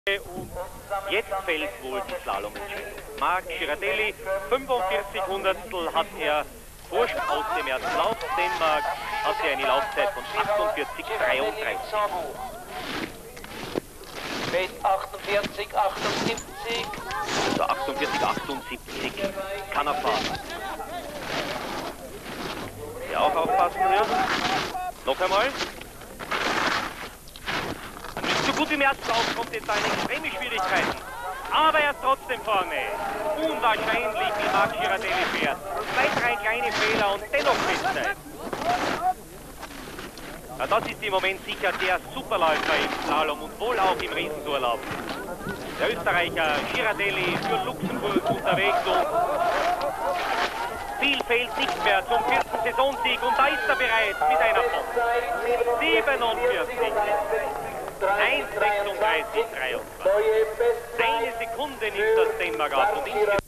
Und jetzt fällt wohl die Slalom-Entscheidung. Marc Girardelli, 45 Hundertstel hat er Vorsprung aus dem ersten Lauf. Dänemark hatte eine Laufzeit von 48,33. Mit 48, 78. Also 48, 78 kann er fahren. Ja, auch aufpassen hier. Noch einmal. Nicht so gut wie im ersten Lauf, kommt jetzt eine extreme Schwierigkeiten. Aber er ist trotzdem vorne. Unwahrscheinlich, wie Marc Girardelli fährt. 2, 3 kleine Fehler und dennoch Bestzeit. Ja, das ist im Moment sicher der Superläufer im Slalom und wohl auch im Riesentorlauf. Der Österreicher Girardelli für Luxemburg unterwegs und viel fehlt nicht mehr zum 4. Saisonsieg und da ist er bereit mit einer Pop. 47. 1,36,23. Eine Sekunde nimmt das Dänemark ab und